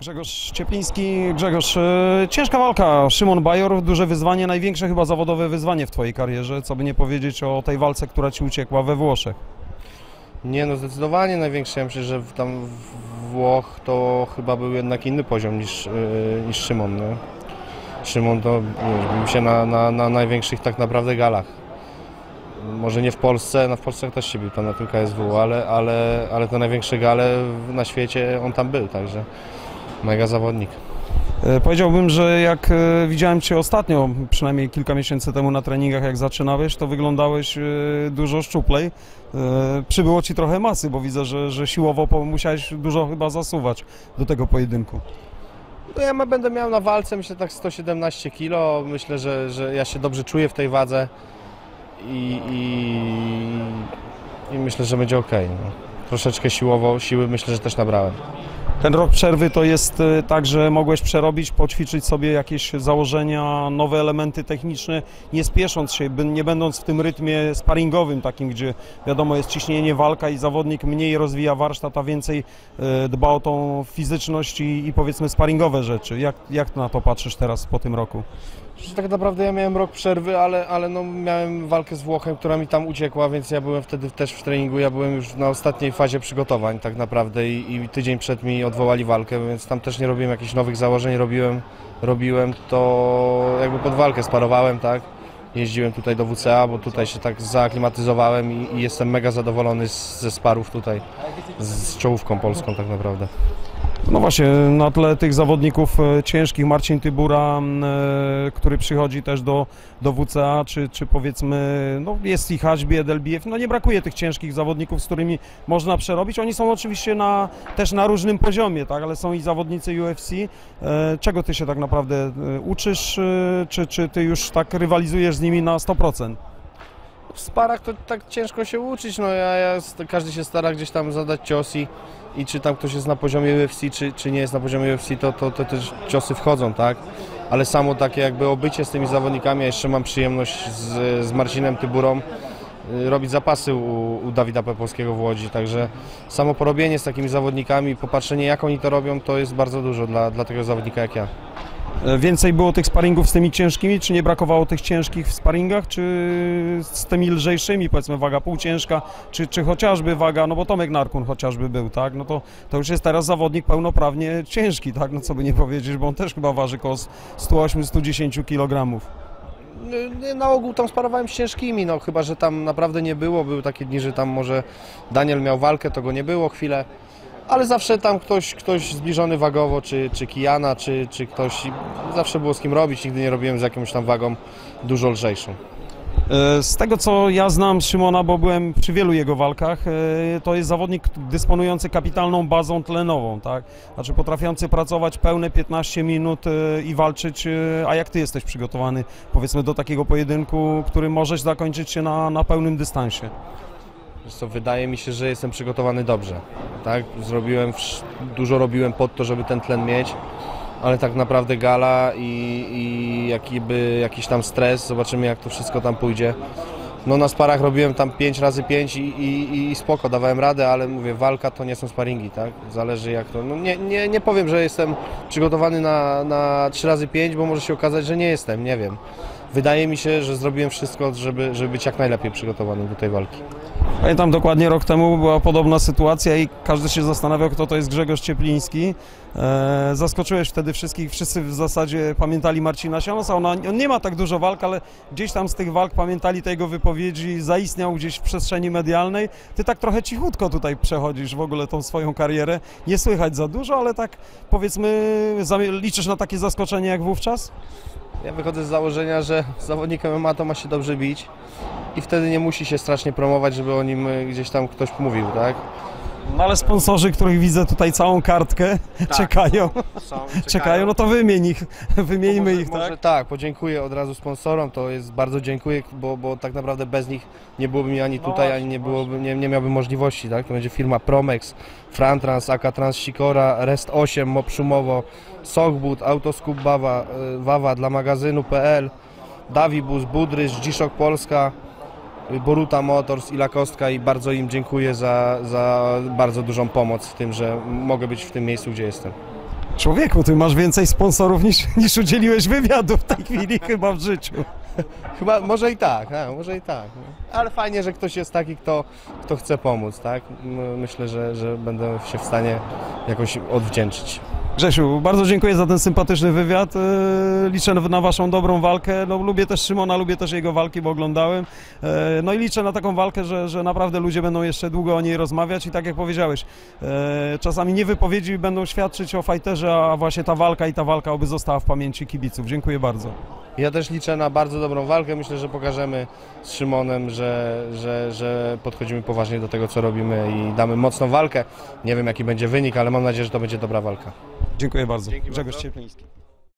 Grzegorz Ciepliński. Grzegorz, ciężka walka. Szymon Bajor, duże wyzwanie, największe chyba zawodowe wyzwanie w Twojej karierze, co by nie powiedzieć o tej walce, która Ci uciekła we Włoszech. Nie, no zdecydowanie największe. Ja myślę, że tam w Włoch to chyba był jednak inny poziom niż Szymon. Nie? Szymon to bił się na największych tak naprawdę galach. Może nie w Polsce, no w Polsce też się bił tam na tym KSW, ale te największe gale na świecie on tam był, także mega zawodnik. Powiedziałbym, że jak widziałem Cię ostatnio, przynajmniej kilka miesięcy temu na treningach, jak zaczynałeś, to wyglądałeś dużo szczuplej. Przybyło Ci trochę masy, bo widzę, że siłowo musiałeś dużo chyba zasuwać do tego pojedynku. No ja będę miał na walce, myślę, tak 117 kg. Myślę, że ja się dobrze czuję w tej wadze i myślę, że będzie ok. No. Troszeczkę siły myślę, że też nabrałem. Ten rok przerwy to jest tak, że mogłeś przerobić, poćwiczyć sobie jakieś założenia, nowe elementy techniczne, nie spiesząc się, nie będąc w tym rytmie sparingowym takim, gdzie wiadomo jest ciśnienie, walka i zawodnik mniej rozwija warsztat, a więcej dba o tą fizyczność i powiedzmy sparingowe rzeczy. Jak na to patrzysz teraz po tym roku? Tak naprawdę ja miałem rok przerwy, ale no miałem walkę z Włochem, która mi tam uciekła, więc ja byłem wtedy też w treningu, ja byłem już na ostatniej fazie przygotowań tak naprawdę i tydzień przed mi odwołali walkę, więc tam też nie robiłem jakichś nowych założeń, robiłem to jakby pod walkę, sparowałem, tak? Jeździłem tutaj do WCA, bo tutaj się tak zaaklimatyzowałem i jestem mega zadowolony ze sparów tutaj, z czołówką polską tak naprawdę. No właśnie, na tle tych zawodników ciężkich, Marcin Tybura, który przychodzi też do WCA, czy powiedzmy, no jest i Haćbi, Edelbijew, no nie brakuje tych ciężkich zawodników, z którymi można przerobić. Oni są oczywiście też na różnym poziomie, tak, ale są i zawodnicy UFC. Czego Ty się tak naprawdę uczysz, czy Ty już tak rywalizujesz z nimi na 100%? W sparach to tak ciężko się uczyć, no każdy się stara gdzieś tam zadać cios i czy tam ktoś jest na poziomie UFC, czy nie jest na poziomie UFC, to też ciosy wchodzą, tak? Ale samo takie jakby obycie z tymi zawodnikami, ja jeszcze mam przyjemność z Marcinem Tyburą robić zapasy u Dawida Pepolskiego w Łodzi, także samo porobienie z takimi zawodnikami, popatrzenie jak oni to robią, to jest bardzo dużo dla takiego zawodnika jak ja. Więcej było tych sparingów z tymi ciężkimi, czy nie brakowało tych ciężkich w sparingach, czy z tymi lżejszymi, powiedzmy waga półciężka, czy chociażby waga, no bo Tomek Narkun chociażby był, tak, no to już jest teraz zawodnik pełnoprawnie ciężki, tak, no co by nie powiedzieć, bo on też chyba waży około 108-110 kg. Na ogół tam sparowałem z ciężkimi, no chyba, że tam naprawdę nie było, były takie dni, że tam może Daniel miał walkę, to go nie było chwilę. Ale zawsze tam ktoś zbliżony wagowo, czy Kijana, czy ktoś, zawsze było z kim robić, nigdy nie robiłem z jakąś tam wagą dużo lżejszą. Z tego co ja znam Szymona, bo byłem przy wielu jego walkach, to jest zawodnik dysponujący kapitalną bazą tlenową, tak? Znaczy potrafiący pracować pełne 15 minut i walczyć, a jak Ty jesteś przygotowany, powiedzmy, do takiego pojedynku, który możesz zakończyć się na pełnym dystansie? Wydaje mi się, że jestem przygotowany dobrze, tak? Dużo robiłem pod to, żeby ten tlen mieć, ale tak naprawdę gala i jakiś tam stres, zobaczymy jak to wszystko tam pójdzie. No na sparach robiłem tam 5x5 i spoko, dawałem radę, ale mówię, walka to nie są sparingi, tak? Zależy jak to, no nie powiem, że jestem przygotowany na 3x5, bo może się okazać, że nie jestem, nie wiem. Wydaje mi się, że zrobiłem wszystko, żeby być jak najlepiej przygotowany do tej walki. Pamiętam dokładnie rok temu była podobna sytuacja i każdy się zastanawiał, kto to jest Grzegorz Ciepliński. Zaskoczyłeś wtedy wszystkich, wszyscy w zasadzie pamiętali Marcina Sionosa. On nie ma tak dużo walk, ale gdzieś tam z tych walk pamiętali te jego wypowiedzi, zaistniał gdzieś w przestrzeni medialnej. Ty tak trochę cichutko tutaj przechodzisz w ogóle tą swoją karierę. Nie słychać za dużo, ale tak powiedzmy liczysz na takie zaskoczenie jak wówczas? Ja wychodzę z założenia, że zawodnik MMA to ma się dobrze bić i wtedy nie musi się strasznie promować, żeby o nim gdzieś tam ktoś mówił, tak? No ale sponsorzy, których widzę tutaj całą kartkę, tak, czekają, no to wymieńmy ich, tak? Tak, podziękuję od razu sponsorom, to jest bardzo dziękuję, bo tak naprawdę bez nich nie byłoby mi ani tutaj, ani nie miałbym możliwości, tak? To będzie firma Promex, Frantrans, AK Trans Sikora, Rest 8, MOP Szumowo, Sochbud, Autoskup Wawa dla magazynu.pl, Davibus, Budrysz, Dziszok Polska, Boruta Motors i Lakostka i bardzo im dziękuję za bardzo dużą pomoc w tym, że mogę być w tym miejscu, gdzie jestem. Człowieku, ty masz więcej sponsorów niż udzieliłeś wywiadu w tej chwili chyba w życiu. Chyba, może i tak, może i tak. No. Ale fajnie, że ktoś jest taki, kto chce pomóc, tak? Myślę, że będę się w stanie jakoś odwdzięczyć. Grzesiu, bardzo dziękuję za ten sympatyczny wywiad. Liczę na waszą dobrą walkę. No, lubię też Szymona, lubię też jego walki, bo oglądałem. No i liczę na taką walkę, że naprawdę ludzie będą jeszcze długo o niej rozmawiać i tak jak powiedziałeś, czasami nie wypowiedzi będą świadczyć o fajterze, a właśnie ta walka oby została w pamięci kibiców. Dziękuję bardzo. Ja też liczę na bardzo dobrą walkę. Myślę, że pokażemy z Szymonem, że podchodzimy poważnie do tego, co robimy i damy mocną walkę. Nie wiem, jaki będzie wynik, ale mam nadzieję, że to będzie dobra walka. Dziękuję bardzo. Dzięki Grzegorz bardzo. Ciepliński.